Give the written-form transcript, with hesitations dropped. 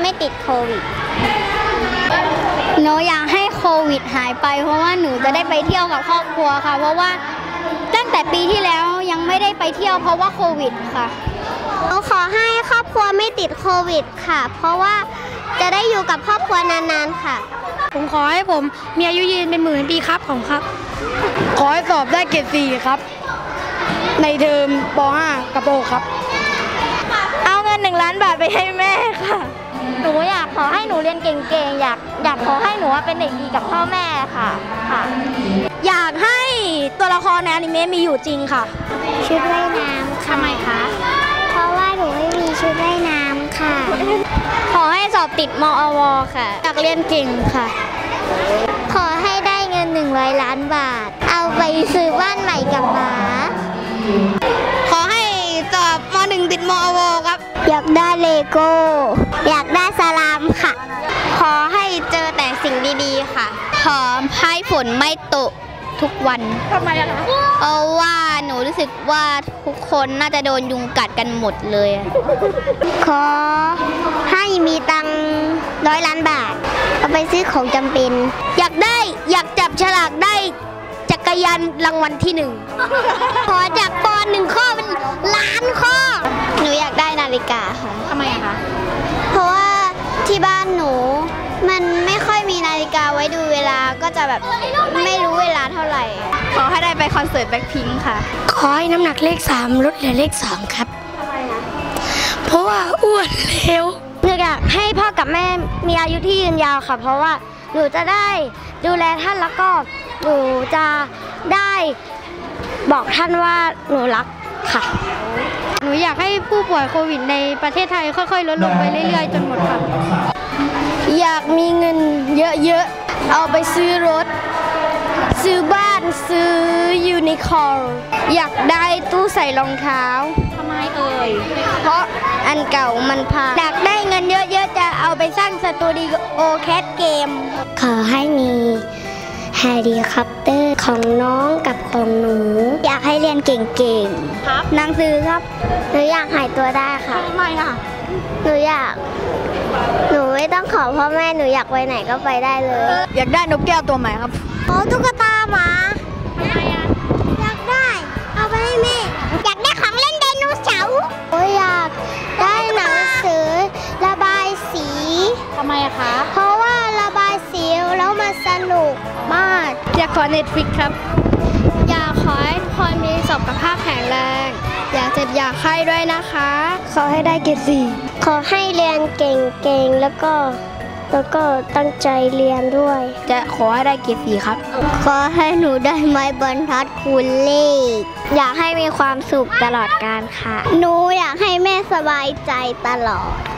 ไม่ติดโควิดหนูอยากให้โควิดหายไปเพราะว่าหนูจะได้ไปเที่ยวกับครอบครัวค่ะเพราะว่าตั้งแต่ปีที่แล้วยังไม่ได้ไปเที่ยวเพราะว่าโควิดค่ะหนูขอให้ครอบครัวไม่ติดโควิดค่ะเพราะว่าจะได้อยู่กับครอบครัวนานๆค่ะผมขอให้ผมมีอายุยืนเป็นหมื่นปีครับผมครับขอให้สอบได้เกรด 4ครับในเทอมป .5 กับป .6 ครับเอาเงิน1 ล้านบาทไปให้แม่ค่ะหนูอยากขอให้หนูเรียนเก่งๆอยากขอให้หนูเป็นเด็กดีกับพ่อแม่ค่ะอยากให้ตัวละครในอนิเมะมีอยู่จริงค่ะชุดว่ายน้ำทำไมคะเพราะว่าหนูไม่มีชุดว่ายน้ำค่ะขอให้สอบติดมอวค่ะอยากเรียนเก่งค่ะขอให้ได้เงิน100 ล้านบาทเอาไปซื้อบ้านใหม่กับหมาขอให้สอบม.1 ติดมอวครับอยากได้เลโก้อยากได้สลามค่ะขอให้เจอแต่สิ่งดีๆค่ะขอให้ฝนไม่ตกทุกวันทำไมอะคะเพราะว่าหนูรู้สึกว่าทุกคนน่าจะโดนยุงกัดกันหมดเลยขอให้มีตังค์100 ล้านบาทเอาไปซื้อของจำเป็นอยากจับฉลากได้จักรยานรางวัลที่1ขอจากปอน1 ข้อเป็นล้านข้อหนูอยากได้นาฬิกาค่ะทำไมอะคะเพราะว่าที่บ้านหนูมันไม่ค่อยมีนาฬิกาไว้ดูเวลาก็จะแบบไม่รู้เวลาเท่าไหร่ขอให้ได้ไปคอนเสิร์ตแบล็คพิงค์ค่ะขอให้น้ำหนักเลข 3ลดเหลือเลข 2ครับทำไมคะเพราะว่าอ้วนเร็วหนูอยากให้พ่อกับแม่มีอายุที่ยืนยาวค่ะเพราะว่าหนูจะได้ดูแลท่านแล้วก็หนูจะได้บอกท่านว่าหนูรักค่ะหนูอยากให้ผู้ป่วยโควิดในประเทศไทยค่อยๆลดลงไปเรื่อยๆจนหมดค่ะอยากมีเงินเยอะๆเอาไปซื้อรถซื้อบ้านซื้อยูนิคอร์นอยากได้ตู้ใส่รองเท้าทำไมเอ่ยเพราะอันเก่ามันพังอยากได้เงินเยอะๆจะเอาไปสร้างสตูดิโอแคสเกมขอให้มีเฮลิคอปเตอร์ของน้องกับของหนูอยากให้เรียนเก่งๆครับหนังสือครับหนูอยากหายตัวได้ค่ะทำไมอ่ะหนูไม่ต้องขอพ่อแม่หนูอยากไปไหนก็ไปได้เลยอยากได้นกแก้วตัวใหม่ครับตุ๊กตาหมาอยากได้เอาไปให้แม่อยากได้ของเล่นไดโนเสาร์อยากได้หนังสือระบายสีทำไมอะคะเพราะว่าระบายสีแล้วมันสนุกมากอยากขอ Netflix ครับอยากขอให้ทุกคนมีสุขภาพแข็งแรงอย่าเจ็บอย่าไข้ด้วยนะคะขอให้ได้เกรด 4 ขอให้เรียนเก่งๆแล้วก็ตั้งใจเรียนด้วยจะขอให้ได้เกรด 4ครับขอให้หนูได้ไม้บรรทัดคูณเลขอยากให้มีความสุขตลอดกาลค่ะหนูอยากให้แม่สบายใจตลอด